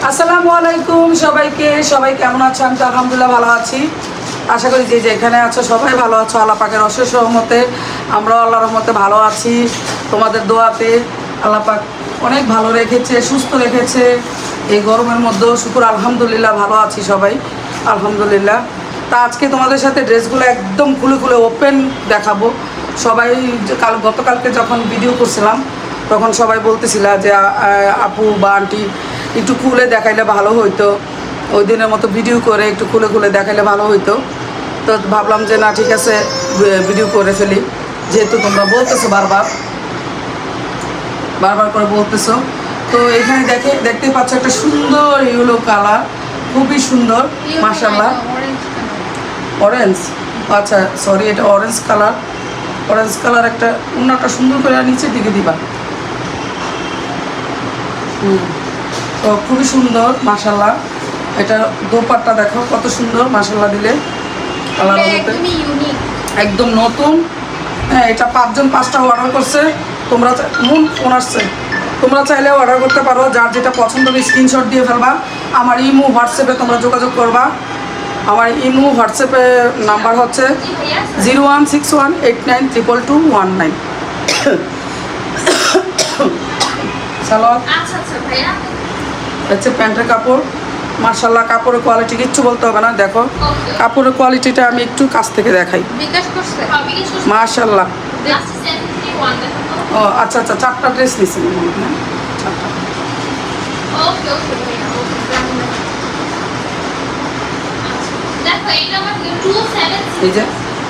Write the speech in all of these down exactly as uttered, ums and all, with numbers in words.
আসসালামু আলাইকুম সবাইকে সবাই কেমন আছেন? আমি তো আলহামদুলিল্লাহ ভালো আছি। আশা করি যে যেখানে আছো সবাই ভালো আছো। আল্লাহ পাকের অশেষ রহমতে আমরাও আল্লাহর রহমতে ভালো আছি। তোমাদের দোয়াতে আল্লাহ পাক অনেক ভালো রেখেছে, সুস্থ রেখেছে। এই গরমের মধ্যেও শুকুর আলহামদুলিল্লাহ ভালো আছি সবাই, আলহামদুলিল্লাহ। তা আজকে তোমাদের সাথে ড্রেসগুলো একদম খুলে খুলে ওপেন দেখাবো। সবাই কাল গতকালকে যখন ভিডিও করছিলাম তখন সবাই বলতেছিল যে আপু বা আন্টি একটু খুলে দেখাইলে ভালো হইতো, ওই দিনের মতো ভিডিও করে একটু খুলে খুলে দেখাইলে ভালো হইতো। তো ভাবলাম যে না ঠিক আছে ভিডিও করে ফেলি, যেহেতু তোমরা বলতেছো বারবার বারবার করে বলতেছো। তো এখানে দেখে দেখতেই পাচ্ছ একটা সুন্দর ইয়েলো কালার, খুবই সুন্দর মাশাআল্লাহ। অরেঞ্জ, আচ্ছা সরি, এটা অরেঞ্জ কালার। অরেঞ্জ কালার একটা অন্যটা সুন্দর করে নিচের দিকে দিবা। হুম, তো খুবই সুন্দর মাশাআল্লাহ। এটা দোপাট্টা দেখো কত সুন্দর মাশাআল্লাহ দিলে কালার একদম নতুন। হ্যাঁ, এটা পাঁচজন পাঁচটা অর্ডার করছে। তোমরা মন ফোন আসছে, তোমরা চাইলে অর্ডার করতে পারো। যার যেটা পছন্দ হবে স্ক্রিনশট দিয়ে ফেলবা। আমার ইমো হোয়াটসঅ্যাপে তোমরা যোগাযোগ করবা। আমার ইমো হোয়াটসঅ্যাপে নাম্বার হচ্ছে zero one six one eight nine triple two one nine. Salwar হচ্ছে প্যান্টের কাপড় মাশাআল্লাহ। কাপড়ের কোয়ালিটি কিচ্ছু বলতে হবে না। দেখো কাপড়ের কোয়ালিটিটা আমি একটু কাছ থেকে দেখাই মাশাআল্লাহ। ও আচ্ছা আচ্ছা, চারটা ড্রেস নিয়েছি এই যে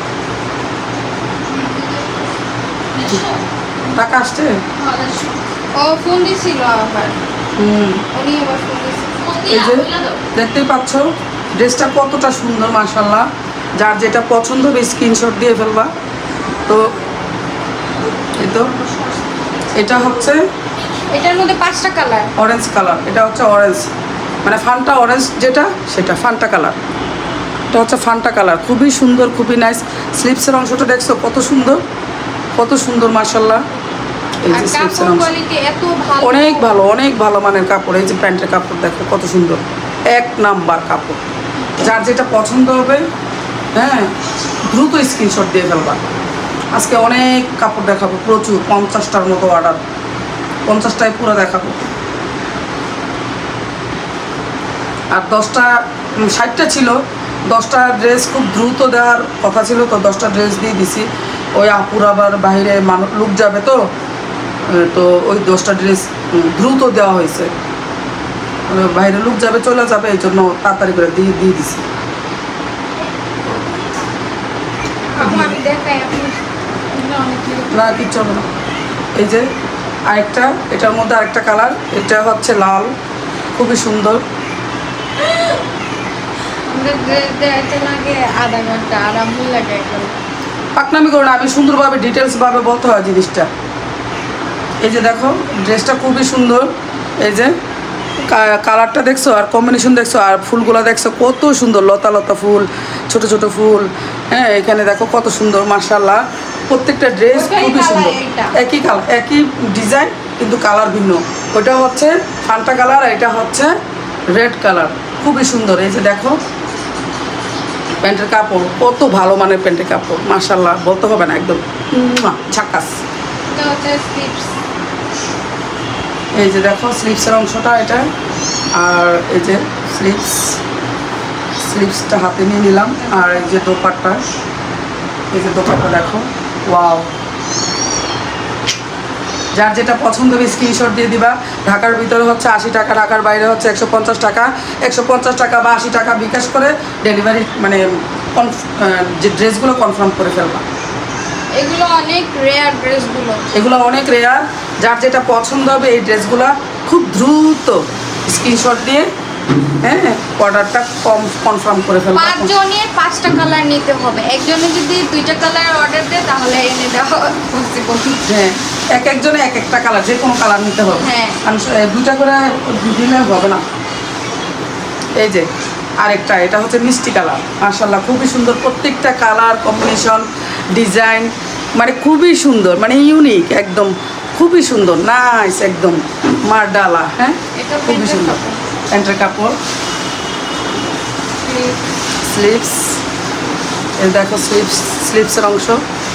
টাকা আসছে। ও ফোন দিছিল আবার। হুম, উনি আবার ফোন দিছিল। এই যে দেখতেই পাচ্ছ ড্রেসটা কতটা সুন্দর মাশাআল্লাহ। যার যেটা পছন্দ হবে স্ক্রিনশট দিয়ে ফেলবা। তো এই তো এটা হচ্ছে এটার মধ্যে পাঁচটা কালার। অরেঞ্জ কালার, এটা হচ্ছে অরেঞ্জ মানে ফান্টা অরেঞ্জ, যেটা সেটা ফান্টা কালার। এটা হচ্ছে ফান্টা কালার, খুবই সুন্দর, খুবই নাইস। স্লিপসের অংশটা দেখছো কত সুন্দর, কত সুন্দর মাশাআল্লাহ। এই যে স্লিপসের অংশ অনেক ভালো, অনেক ভালো মানের কাপড়। এই যে প্যান্টের কাপড় দেখো কত সুন্দর, এক নাম্বার কাপড়। যার যেটা পছন্দ হবে হ্যাঁ দ্রুত স্ক্রিনশট দিয়ে ফেলবা। আজকে অনেক কাপড় দেখাবো, প্রচুর, পঞ্চাশটার মতো অর্ডার, পঞ্চাশটায় পুরো দেখাবো। আর দশটা ষাটটা ছিল, দশটা ড্রেস খুব দ্রুত দেওয়ার কথা ছিল, তো দশটা ড্রেস দিয়ে দিছি। ওই আপুর আবার বাইরে মানুষ লোক যাবে, তো তো ওই দশটা ড্রেস দ্রুত দেওয়া হয়েছে। বাইরে লোক যাবে, চলে যাবে, এই জন্য তাড়াতাড়ি করে দিয়ে দিয়ে দিছি। না কিচ্ছু হবে না। এই যে আরেকটা, এটার মধ্যে আরেকটা কালার, এটা হচ্ছে লাল, খুবই সুন্দর। আধা ঘন্টা আরাম লাগে। পাকনামি করো না, আমি সুন্দরভাবে ডিটেলসভাবে বলতে হয় জিনিসটা। এই যে দেখো ড্রেসটা খুবই সুন্দর। এই যে কালারটা দেখছো আর কম্বিনেশন দেখছো আর ফুলগুলো দেখছো কত সুন্দর, লতা লতা ফুল, ছোট ছোট ফুল। হ্যাঁ, এখানে দেখো কত সুন্দর মাশাআল্লাহ। প্রত্যেকটা ড্রেস খুবই সুন্দর, একই কালার, একই ডিজাইন কিন্তু কালার ভিন্ন। ওটা হচ্ছে ফান্টা কালার, এটা হচ্ছে রেড কালার, খুবই সুন্দর। এই যে দেখো প্যান্টের কাপড় কত ভালো মানের প্যান্টের কাপড় মাশাআল্লাহ, বলতে হবে না, একদম ঝাকাস। এই যে দেখো স্লিপসের অংশটা এটা, আর এই যে স্লিপস, স্লিপসটা হাতে নিয়ে নিলাম। আর এই যে দোপাট্টা, এই যে দোপাট্টা দেখো, ওয়াও। যার যেটা পছন্দ হবে স্ক্রিনশট দিয়ে দিবা। ঢাকার ভিতরে হচ্ছে আশি টাকা, ঢাকার বাইরে হচ্ছে একশো পঞ্চাশ টাকা। একশো পঞ্চাশ টাকা বা আশি টাকা বিকাশ করে ডেলিভারি মানে যে ড্রেসগুলো কনফার্ম করে ফেলবা। এগুলো অনেক রেয়ার ড্রেসগুলো, এগুলো অনেক রেয়ার। যার যেটা পছন্দ হবে এই ড্রেসগুলো খুব দ্রুত স্ক্রিনশট দিয়ে হ্যাঁ অর্ডারটা কম কনফার্ম করে ফেলবো। পাঁচজনের পাঁচটা কালার নিতে হবে। একজনে যদি দুইটা কালার অর্ডার দেয় তাহলে এনে দেওয়া পসিবল। হ্যাঁ, এক একজনে এক একটা কালার, যে কোনো কালার নিতে হবে। হ্যাঁ, দুইটা করে দিলে হবে না। এই যে আরেকটা, এটা হচ্ছে মিষ্টি কালার মাশাআল্লাহ, খুবই সুন্দর। প্রত্যেকটা কালার কম্বিনেশন, ডিজাইন মানে খুবই সুন্দর, মানে ইউনিক একদম, খুবই সুন্দর, নাইস একদম মারডালা। হ্যাঁ, খুবই সুন্দর। প্যান্টের কাপড়, স্লিভস, এই দেখো স্লিভস, স্লিভসের অংশ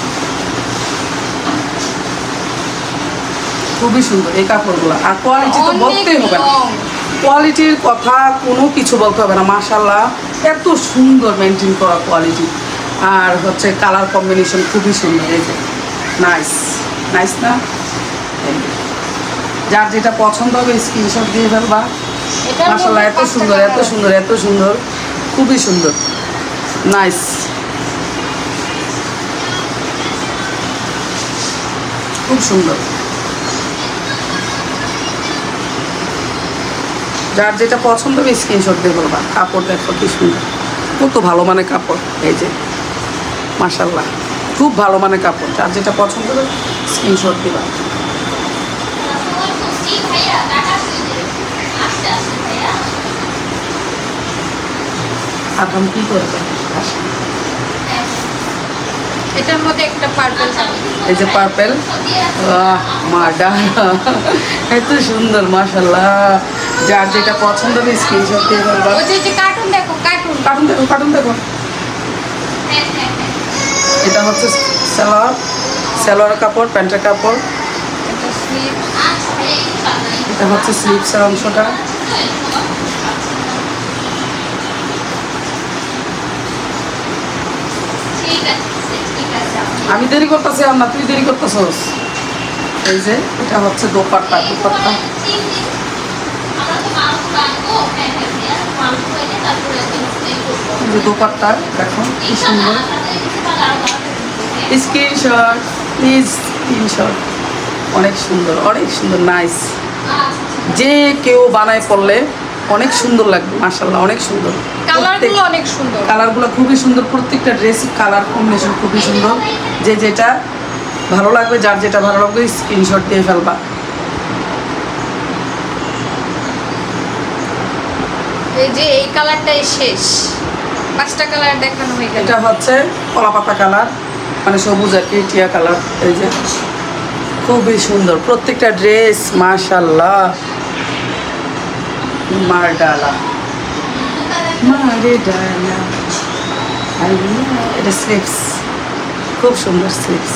খুবই সুন্দর এই কাপড়গুলো। আর কোয়ালিটি তো বলতেই হবে না, কোয়ালিটির কথা কোনো কিছু বলতে হবে না। মাশাআল্লাহ এত সুন্দর মেনটেন করা কোয়ালিটি, আর হচ্ছে কালার কম্বিনেশন খুবই সুন্দর। এই যে নাইস নাইস না, যার যেটা পছন্দ হবে স্ক্রিনশট দিয়ে ফেলবা। মাশাআল্লাহ এত সুন্দর এত সুন্দর এত সুন্দর, খুবই সুন্দর, নাইস, খুব সুন্দর। যার যেটা পছন্দ হবে স্ক্রিনশট দিয়ে বলবা। কাপড় দেখো কি সুন্দর, কত ভালো মানে কাপড়। এই যে মাশাআল্লাহ খুব ভালো মানে কাপড়, যার যেটা পছন্দ হবে স্ক্রিনশট দিবা। এখন কি করবে, এটার মধ্যে একটা পার্পল, এই যে পার্পেল, মাডা এত সুন্দর মাশাআল্লাহ। যার যেটা পছন্দ হবে স্ক্রিনশট দিয়ে বলবা। ওই যে কার্টুন দেখো, কার্টুন কার্টুন দেখো, কার্টুন দেখো। এটা হচ্ছে সালোয়ার, সালোয়ার কাপড়, প্যান্টের কাপড়। এটা হচ্ছে স্লিভসের অংশটা। আমি দেরি করতেছি আর না, তুই দেরি করতেছস। এই যে এটা হচ্ছে দোপাট্টা, দোপাট্টা যে দোপাট্টা দেখো কি সুন্দর। Screenshot please, screenshot. অনেক সুন্দর অনেক সুন্দর, নাইস। যে কেউ বানায় পড়লে অনেক সুন্দর লাগবে মাশাআল্লাহ, অনেক সুন্দর। কালারগুলো অনেক সুন্দর, কালারগুলো খুবই সুন্দর, প্রত্যেকটা ড্রেস কালার কম্বিনেশন খুবই সুন্দর। যে যেটা ভালো লাগবে, যার যেটা ভালো লাগবে স্ক্রিনশট দিয়ে ফেলবা। এই যে এই কালারটাই শেষ, পাঁচটা কালার দেখানো হয়ে গেল। এটা হচ্ছে কলাপাতা কালার, মানে সবুজ আর কি, টিয়া কালার। এই যে খুবই সুন্দর প্রত্যেকটা ড্রেস মাশাআল্লাহ, মার ডালা মারে ডালা। এটা স্লিভস, খুব সুন্দর স্লিভস।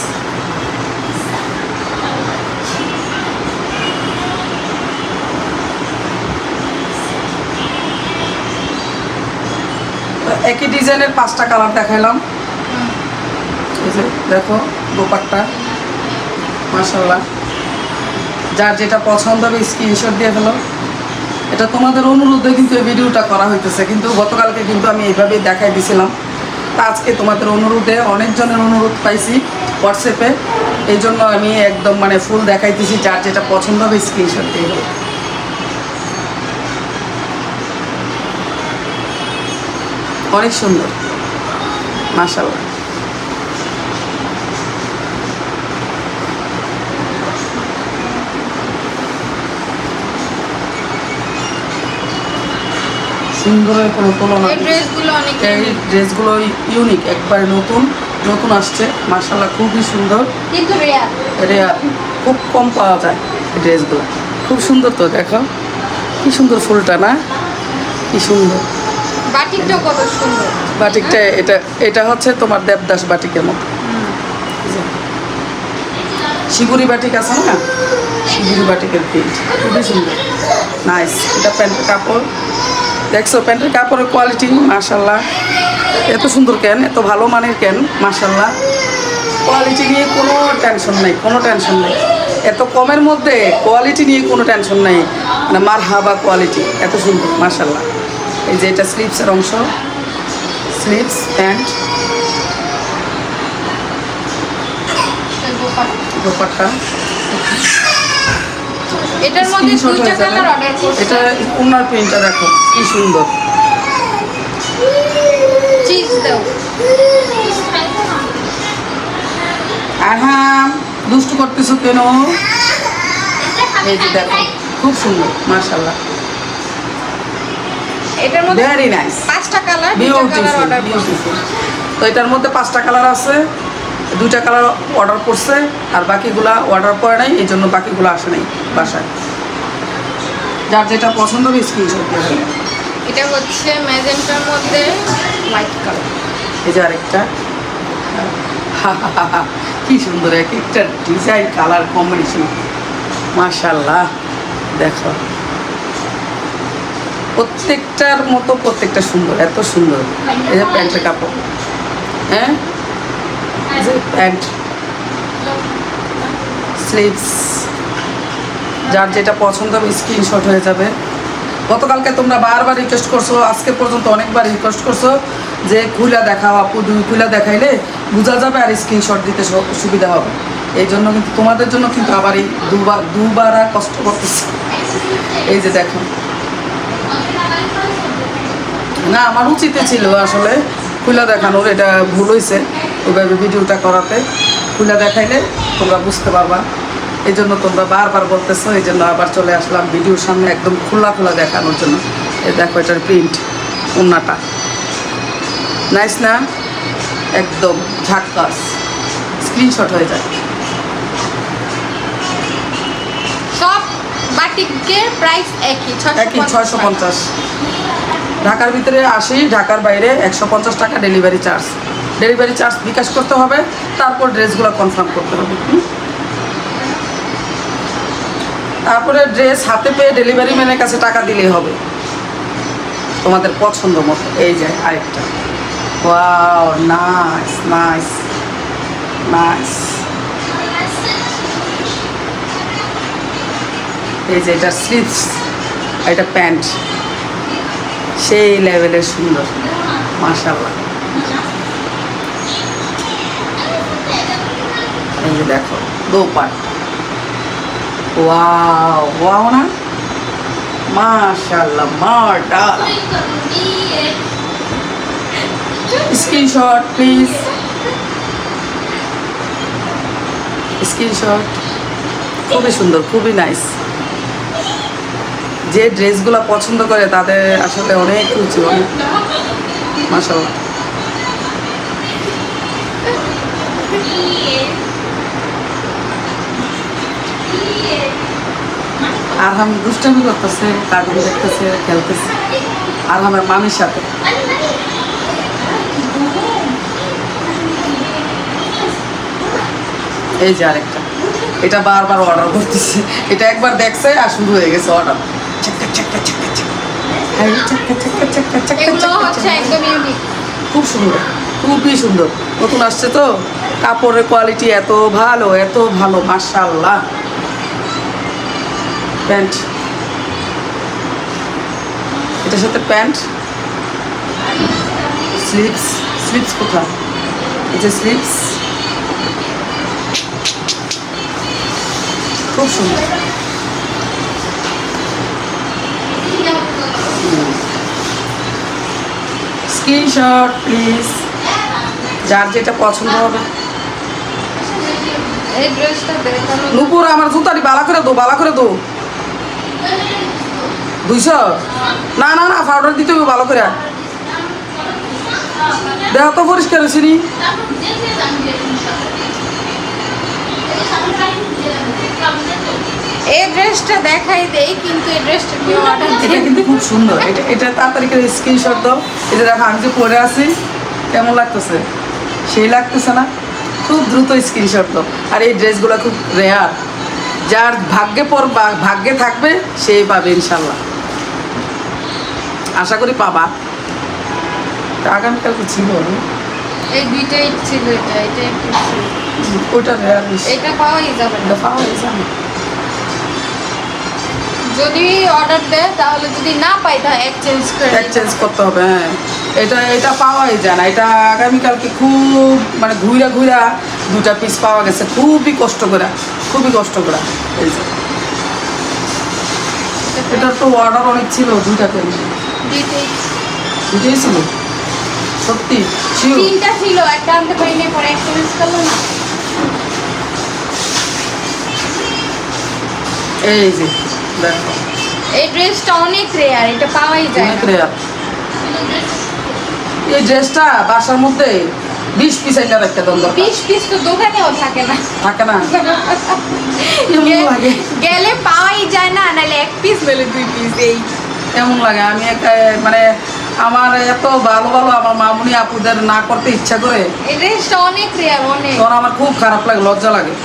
একই ডিজাইনের পাঁচটা কালার দেখাইলাম। এই যে দেখো দোপাট্টা মাশাআল্লাহ, যার যেটা পছন্দ হবে স্ক্রিনশট দিয়ে ফেলো। এটা তোমাদের অনুরোধে কিন্তু এই ভিডিওটা করা হইতেছে, কিন্তু গতকালকে কিন্তু আমি এইভাবেই দেখাই দিয়েছিলাম। তা আজকে তোমাদের অনুরোধে, অনেকজনের অনুরোধ পাইছি হোয়াটসঅ্যাপে, এই জন্য আমি একদম মানে ফুল দেখাইতেছি। যার যেটা পছন্দ হবে স্ক্রিনশট দিয়ে ফেলো। অনেক সুন্দর মাশাআল্লাহ। সুন্দরের কোনো তুলনা। এই ড্রেসগুলো অনেক এই ড্রেসগুলো ইউনিক, একবারে নতুন নতুন আসছে মাশাআল্লাহ, খুবই সুন্দর, কিন্তু রেয়ার রেয়ার, খুব কম পাওয়া যায় এই ড্রেসগুলো। খুব সুন্দর তো, দেখো কি সুন্দর ফুলটা না, কি সুন্দর। বাটিকটাও কত সুন্দর। বাটিকটা এটা এটা হচ্ছে তোমার দেবদাস বাটিকের মতো। শিগুরি বাটিক আছে না, শিগুরি বাটিকের প্রিন্ট খুবই সুন্দর, নাইস। এটা প্যান্টের কাপড়, দেখছো প্যান্টের কাপড়ের কোয়ালিটি মাশাআল্লাহ এত সুন্দর কেন, এত ভালো মানের কেন মাশাআল্লাহ। কোয়ালিটি নিয়ে কোনো টেনশন নেই, কোনো টেনশন নেই। এত কমের মধ্যে কোয়ালিটি নিয়ে কোনো টেনশন নেই, মানে মার হাবা কোয়ালিটি, এত সুন্দর মাশাআল্লাহ। এই যে এটা স্লিভসের অংশ, স্লিভস প্যান্ট, দোপাট্টা। এটার মধ্যে দুইটা কালার অর্ডার করছি। এটা ওনার প্রিন্টটা দেখো কি সুন্দর। চিজ দাও। আহাম দুষ্টু করতেছো কেন? এই যে দেখো খুব সুন্দর মাশাআল্লাহ, এটার মধ্যে ভেরি নাইস, পাঁচটা কালার, দুইটা কালার অর্ডার করছি। তো এটার মধ্যে পাঁচটা কালার আছে, দুইটা কালার অর্ডার করছে, আর বাকিগুলা অর্ডার করে নাই, এই জন্য বাকিগুলো আসে নাই বাসায়। যার যেটা পছন্দ হবে স্ক্রিনশট দিয়ে দেবেন। এটা হচ্ছে ম্যাজেন্টার মধ্যে হোয়াইট কালার। এই যে আরেকটা কি সুন্দর এক একটা ডিজাইন কালার কম্বিনেশন, মাশাআল্লাহ। দেখো প্রত্যেকটার মতো প্রত্যেকটা সুন্দর, এত সুন্দর। এই যে প্যান্টের কাপড়, হ্যাঁ এই যে প্যান্ট, স্লিভস, যার যেটা পছন্দ হবে স্ক্রিনশট হয়ে যাবে। গতকালকে তোমরা বারবার রিকোয়েস্ট করছো, আজকে পর্যন্ত অনেকবার রিকোয়েস্ট করছো যে খুলা দেখাও আপু, দুই খুলা দেখাইলে বোঝা যাবে আর স্ক্রিনশট দিতে সুবিধা হবে। এই জন্য কিন্তু তোমাদের জন্য কিন্তু আবার এই দুবার দুবার আর কষ্ট করতেছি। এই যে দেখো, না আমার উচিত ছিল আসলে খুলা দেখানোর, এটা ভুল হয়েছে ওইভাবে ভিডিওটা করাতে। খুলা দেখাইলে তোমরা বুঝতে পারবা, এই জন্য তোমরা বারবার বলতেছো, এই জন্য আবার চলে আসলাম ভিডিওর সামনে একদম খোলা খোলা দেখানোর জন্য। এই দেখো এটার প্রিন্ট, ওন্নাটা নাইস না, একদম ঝাক্কাস, স্ক্রিনশট হয়ে যায়। সব বাটিকের প্রাইস একই, একই ছয়শো পঞ্চাশ। ঢাকার ভিতরে আশি, ঢাকার বাইরে একশো পঞ্চাশ টাকা delivery charge. Delivery charge bKash করতে হবে, তারপর ড্রেসগুলো কনফার্ম করতে হবে। তারপরে ড্রেস হাতে পেয়ে ডেলিভারি ম্যানের কাছে টাকা দিলেই হবে তোমাদের পছন্দ মতো। এই যে আরেকটা, ওয়াও নাইস নাইস নাইস। এই যে এটা স্লিভস, এটা প্যান্ট, সেই লেভেলের সুন্দর, মাশাআল্লাহ। এই যে দেখো দোপাট, ওয়াও ওয়াও না, মাশাআল্লাহ মার্ডাল। Screenshot please, screenshot. খুবই সুন্দর, খুবই নাইস। যে ড্রেসগুলো পছন্দ করে তাদের আসলে অনেক রুচি, অনেক মাশাআল্লাহ। আরহাম দুষ্টামি করতেছে, কার্টুন দেখতেছে, খেলতেছে আরহামের মামির সাথে। এই যে আরেকটা, এটা বারবার অর্ডার করতেছে, এটা একবার দেখছে আর শুরু হয়ে গেছে অর্ডার। খুব সুন্দর, খুবই সুন্দর, নতুন আসছে তো, কাপড়ের কোয়ালিটি এত ভালো, এত ভালো, মাশাআল্লাহ। প্যান্ট, এটার সাথে প্যান্ট, স্লিভস, স্লিভস কোথায়, এই যে স্লিভস, খুব সুন্দর। স্ক্রিনশট প্লিজ, যার যেটা পছন্দ হবে। এই ড্রেসটা দেখানো নুপুর আমার জুতাটি বালা করে দো, বালা করে দো। দুইশো না না না, পাউডার দিতে হবে ভালো করে, দেহ তো পরিষ্কার হয়েছে নি। এই ড্রেসটা দেখাই দেই, কিন্তু এই ড্রেসটা কেউ অর্ডার এটা কিন্তু খুব সুন্দর, এটা এটা তাড়াতাড়ি করে স্ক্রিনশট দাও। এটা দেখো আমি যে পরে আছি কেমন লাগতেছে, সেই লাগতেছে না, খুব দ্রুত স্ক্রিনশট দাও। আর এই ড্রেসগুলো খুব রেয়ার, যার ভাগ্যে পর ভাগ্যে থাকবে সেই পাবে ইনশাল্লাহ, আশা করি পাবা। আগামীকাল তো ছিল এই দুইটাই ছিল, এটা এটা একটু ছিল। ওইটা রেয়ার, এটা পাওয়াই যাবে না। এটা পাওয়া যাবে যদি অর্ডার দেয়, তাহলে যদি না পাই তা এক্সচেঞ্জ করে এক্সচেঞ্জ করতে হবে। হ্যাঁ, এটা এটা পাওয়াই যায় না, এটা আগামীকালকে খুব মানে ঘুরা ঘুরা দুটা পিস পাওয়া গেছে, খুবই কষ্ট করে, খুবই কষ্ট করে। এই যে এটা তো অর্ডার অনেক ছিল, দুইটা কেন দুইটাই দুটোই ছিল, সত্যি শিওর। তিনটা ছিল, একটা আনতে পারিনি, পরে এক্সচেঞ্জ করলো না। এই যে দেখো, এই ড্রেসটা অনেক রেয়ার, এটা পাওয়াই যায় অনেক না। রেয়ার। এই ড্রেসটা বাসার মধ্যে বিশ পিস আইনা রাখতে দেন দরকার। বিশ পিস তো দোকানেও থাকে না। থাকে না? কেমন গে- লাগে? গেলে পাওয়াই যায় না, নাহলে এক পিস নাহলে দুই পিস এই। কেমন লাগে? আমি এক- মানে আমার এত ভালো ভালো আমার মামুনি আপুদের না করতে ইচ্ছা করে, এই ড্রেসটা অনেক রেয়ার, অনেক। তখন আমার খুব খারাপ লাগে, লজ্জা লাগে।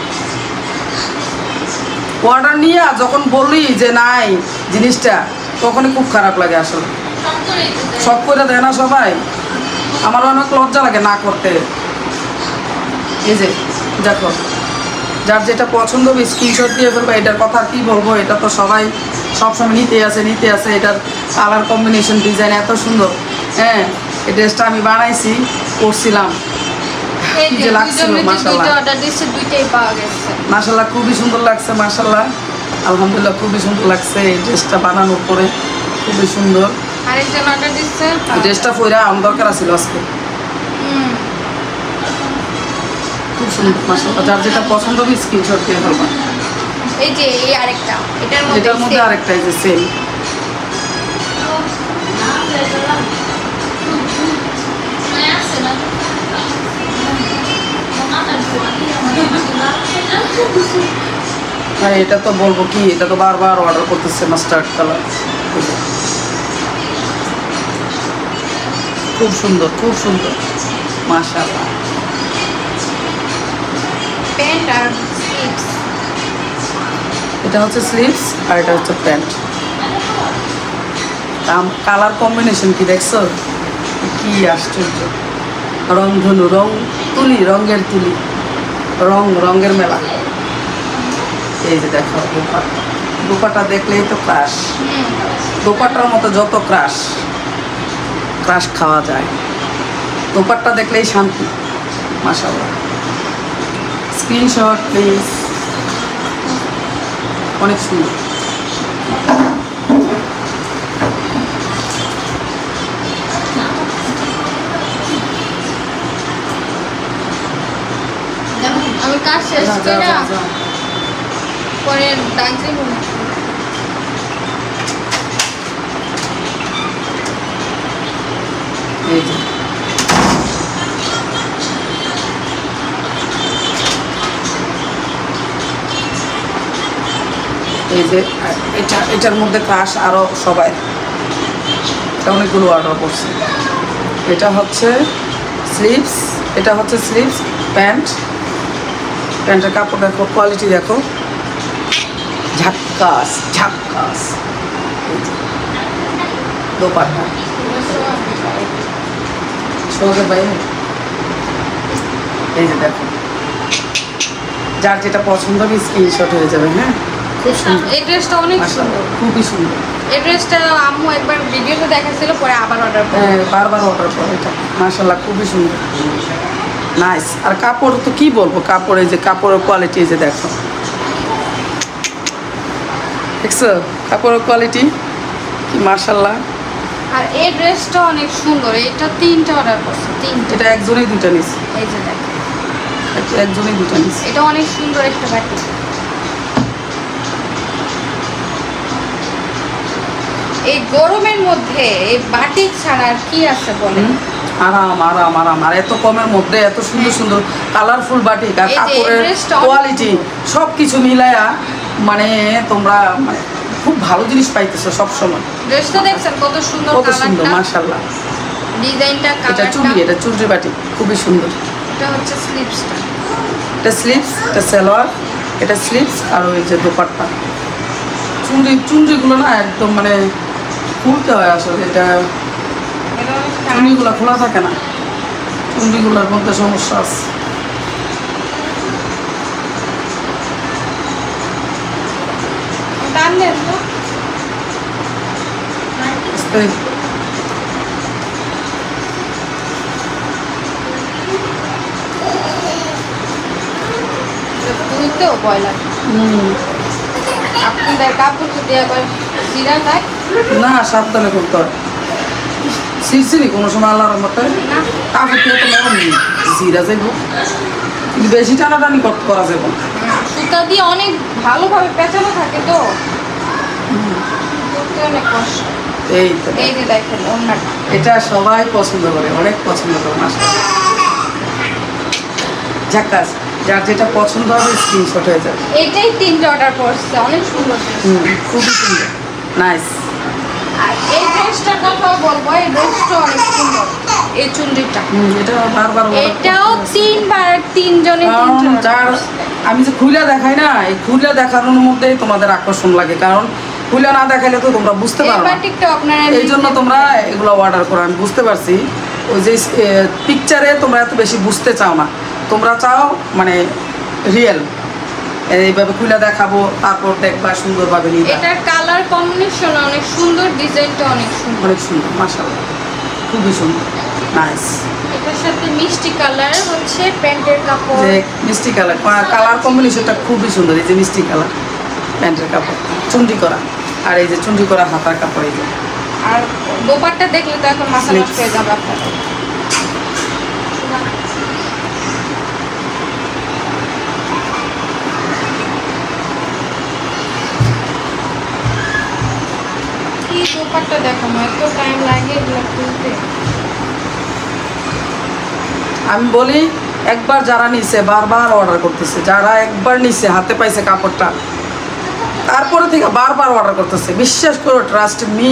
অর্ডার নিয়ে যখন বলি যে নাই জিনিসটা, তখনই খুব খারাপ লাগে আসলে। সব করে দেয় না সবাই, আমার অনেক লজ্জা লাগে না করতে। এই যে দেখো, যার যেটা পছন্দ হবে স্ক্রিনশট দিয়ে ফেলবো। এটার কথা কি বলবো, এটা তো সবাই সবসময় নিতে আসে নিতে আসে এটার কালার কম্বিনেশন ডিজাইন এত সুন্দর। হ্যাঁ, এই ড্রেসটা আমি বানাইছি, করছিলাম, এই কি যে যে লাগছিল, দুইজন মাশাআল্লাহ। দুইটা অর্ডার দিচ্ছে, দুইটাই পাওয়া গেছে। মাশাআল্লাহ খুবই সুন্দর লাগছে, মাশাআল্লাহ আলহামদুলিল্লাহ খুবই সুন্দর লাগছে। এই ড্রেসটা বানানোর পরে খুবই সুন্দর। আরেকজন অর্ডার দিচ্ছে। এই ড্রেসটা পরে আমার দরকার ছিল আজকে, হুম। খুব সুন্দর মাশাআল্লাহ। যার যেটা পছন্দ হবে স্ক্রিনশট দিয়ে ফেলবা। এই যে এই আরেকটা, এটার মধ্যে এটার মধ্যে same। আরেকটা এই যে সেম। আর এটা তো বলবো কি, এটা তো বারবার অর্ডার করতেছে মাস্টার্ড কালার। খুব সুন্দর, খুব সুন্দর মাশাআল্লাহ। প্যান্ট আর স্লিভস। এটা হচ্ছে স্লিভস আর এটা হচ্ছে প্যান্ট। কালার কম্বিনেশন কি দেখছো, কি আশ্চর্য। রং ধনু, রং তুলি, রঙের তুলি, রং রঙের মেলা। এই যে দেখো দোপাট্টা, দোপাট্টা দেখলেই তো ক্রাশ। হুম। দোপাট্টার মতো যত ক্রাশ, ক্রাশ খাওয়া যায়। দোপাট্টা দেখলেই শান্তি, মাশাআল্লাহ। Screenshot please. অনেক সুন্দর। আমি কাজ শেষ যা, যা, করে যা, যা। পরে ডাক দিব। এই যে এই যে এটা, এটার মধ্যে ক্রাশ আরও সবাই, এটা অনেকগুলো অর্ডার করছে। এটা হচ্ছে স্লিভস, এটা হচ্ছে স্লিভস, প্যান্ট। প্যান্টের কাপড় দেখো, কোয়ালিটি দেখো, ঝাক্কাস ঝাক্কাস। এই যে দোপাট্টা শোকের বাইরে। এই যে দেখো, যার যেটা পছন্দ হবে স্ক্রিনশট হয়ে যাবে। হ্যাঁ, খুব সুন্দর এই ড্রেসটা অনেক মাশাআল্লাহ, সুন্দর। খুবই সুন্দর। এই ড্রেসটা আম্মু একবার ভিডিওতে দেখাচ্ছিল, পরে আবার অর্ডার করে। হ্যাঁ, বারবার অর্ডার করে এটা, মাশাআল্লাহ খুবই সুন্দর, নাইস। আর কাপড় তো কি বলবো, কাপড় এই যে কাপড়ের কোয়ালিটি, এই যে দেখো, দেখছো কাপড়ের কোয়ালিটি কি মাশাআল্লাহ। আর এই ড্রেসটা অনেক সুন্দর, এটা তিনটা অর্ডার করছে, তিনটা। এটা একজনেই দুটা নিছে, এই যে দেখো, একজনেই দুটা নিছে। এটা অনেক সুন্দর একটা বাটি। এই গরমের মধ্যে এই বাটিক ছাড়া আর কি আছে বলেন? আরাম আরাম আরাম। আর এত কমের মধ্যে এত সুন্দর সুন্দর কালারফুল বাটিক আর এই যে কাপড়ের ড্রেসটা অনেক কোয়ালিটি সব কিছু মিলায়া, মানে তোমরা মানে খুব ভালো জিনিস পাইতেছো সব সময়। ড্রেসটা দেখছেন কত সুন্দর, কত সুন্দর কালারটা, মাশাআল্লাহ। ডিজাইনটা, এটা চুড়ি, কালারটা। এটা চুড়ি বাটি, খুবই সুন্দর। এটা হচ্ছে স্লিভসটা। এটা স্লিভস, এটা সালোয়ার, এটা স্লিভস আর ওই যে দোপাট্টা। চুড়ি চুড়িগুলো না একদম মানে খুলতে হয় আসলে, এটা এটা অনেক চুড়িগুলো খোলা থাকে না, চুড়িগুলোর মধ্যে সমস্যা আছে। টান দেন তো। আস্তে। ধুইতেও ভয় লাগে। হুম, আপনাদের কাপড় যদি একবার সিরা যায় না সাবধানে করতে হয়। সিরসিরি কোনো সময় আল্লাহর মতে না, কাপড় দিয়ে তো নরম নেই, জিরা যাইব, কিন্তু বেশি টানাটানি করতে করা যাবে না। সুতা দিয়ে অনেক ভালোভাবে পেঁচানো থাকে তো, করতে অনেক কষ্ট। এই তো এই যে দেখেন অন্যটা, এটা সবাই পছন্দ করে, অনেক পছন্দ করে মাশাআল্লাহ। ঝাক্কাস, যার যেটা পছন্দ হবে স্ক্রিনশট হয়ে যাবে। এটাই তিনটে অর্ডার করছে, অনেক সুন্দর dress। হুম, খুবই সুন্দর, নাইস। আর এই ড্রেসটার কথা বলবো, এই ড্রেসটা অনেক সুন্দর, এই চুন্ডিটা। হুম, এটা বারবার order এটাও করতে হবে। তিনবার তিনজনে কারণ তিনজন যার আমি যে খুলে দেখাই না, এই খুলে দেখানোর মধ্যেই তোমাদের আকর্ষণ লাগে, কারণ খুলে না দেখাইলে তো তোমরা বুঝতে পারো না। এবার টিকটক আপনারা এই জন্য তোমরা এগুলো অর্ডার করো, আমি বুঝতে পারছি। ওই যে পিকচারে তোমরা এত বেশি বুঝতে চাও না, তোমরা চাও মানে রিয়েল, এইভাবে খুলে দেখাবো, তারপর দেখবা সুন্দরভাবে নিবা। এটার কালার কম্বিনেশন অনেক সুন্দর, ডিজাইনটা অনেক সুন্দর। অনেক সুন্দর, মাশাআল্লাহ, খুবই সুন্দর, নাইস। এটার সাথে মিষ্টি কালার হচ্ছে প্যান্টের কাপড়। যে মিষ্টি কালার, কালার কম্বিনেশনটা খুবই সুন্দর। এই যে মিষ্টি কালার প্যান্টের কাপড়, চুন্ডি করা, আর এই যে চুন্ডি করা হাতার কাপড়। এই যে আর দোপাট্টা দেখলে তো এখন মাথা নষ্ট হয়ে যাবে আপনাদের। কি দোপাট্টা দেখো, এত টাইম লাগে এগুলো খুলতে। আমি বলি, একবার যারা নিছে বারবার অর্ডার করতেছে, যারা একবার নিছে হাতে পাইছে কাপড়টা, তারপরে থেকে বারবার অর্ডার করতেছে। বিশ্বাস করো, ট্রাস্ট মি।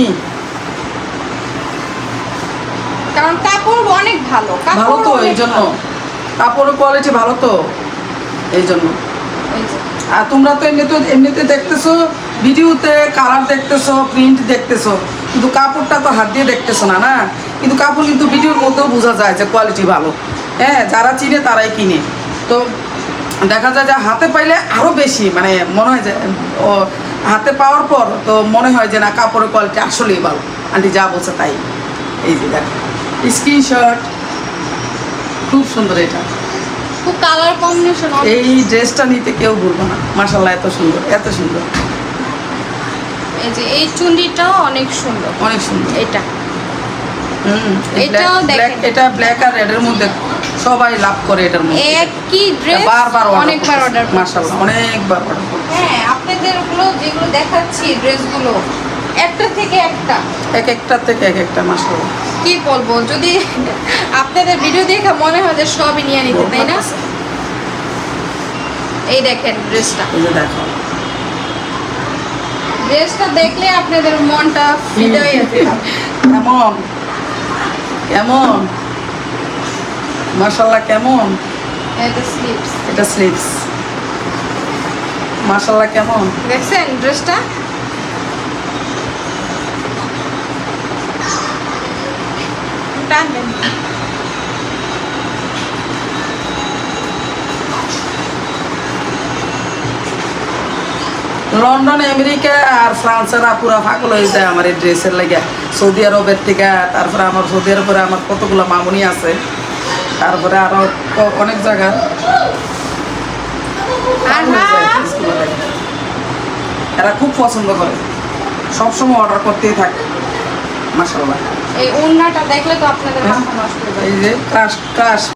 কারণ কাপড় অনেক ভালো, ভালো কাপড় তো, অনেক এই জন্য ভালো। কাপড়ের কোয়ালিটি ভালো তো, এই জন্য। এই যে, আর তোমরা তো এমনিতে এমনিতে দেখতেছো, ভিডিওতে কালার দেখতেছো, প্রিন্ট দেখতেছো, কিন্তু কাপড়টা তো হাত দিয়ে দেখতেছো না না। কিন্তু কাপড় কিন্তু ভিডিওর মধ্যেও বোঝা যায় যে কোয়ালিটি ভালো। হ্যাঁ, যারা চিনে তারাই কিনে। তো দেখা যায় যে হাতে পাইলে আরও বেশি মানে মনে হয় যে ও হাতে পাওয়ার পর তো মনে হয় যে না, কাপড়ের কোয়ালিটি আসলেই ভালো। আন্টি যা বলছে তাই। এই যে দেখো স্ক্রিনশট, খুব সুন্দর। এটা খুব কালার কম্বিনেশন। এই ড্রেসটা নিতে কেউ ভুলবো না, মাশাআল্লাহ, এত সুন্দর, এত সুন্দর। এই যে এই চুন্ডিটাও অনেক সুন্দর, অনেক সুন্দর। এটা হুম, এটাও দেখেন। এটা ব্ল্যাক আর রেডের মধ্যে সবাই লাভ করে এটার মধ্যে। একই ড্রেস বারবার অনেকবার অর্ডার মাশাআল্লাহ, অনেকবার অর্ডার করো। হ্যাঁ, আপনাদের গুলো যেগুলো দেখাচ্ছি ড্রেসগুলো একটা থেকে একটা, এক একটা থেকে এক একটা, মাশাআল্লাহ। কি বলবো, যদি আপনাদের ভিডিও দেখে মনে হয় যে সবই নিয়ে নিতে, তাই না? এই দেখেন ড্রেসটা, এই যে দেখো, ড্রেসটা দেখলে আপনাদের মনটা ফিদা হয়ে যাবে। কেমন কেমন মাশাআল্লাহ, কেমন। এটা স্লিপস, এটা স্লিভস, মাশাআল্লাহ, কেমন। দেখছেন ড্রেসটা? টানবেন। লন্ডন, আমেরিকা আর ফ্রান্সের পুরা পাগল হয়ে যায় আমার এই ড্রেসের লেগে। সৌদি আরবের থেকে, তারপরে আমার সৌদি আরবের আমার কতগুলো মামুনি আছে, তারপরে আরো ক- অনেক জায়গা এরা খুব পছন্দ করে, সবসময় অর্ডার করতেই থাকে, মাশাআল্লাহ। এই ওড়নাটা দেখলে তো আপনাদের মাথা নষ্ট হয়ে যাবে। এই যে ক্রাশ ক্রাশ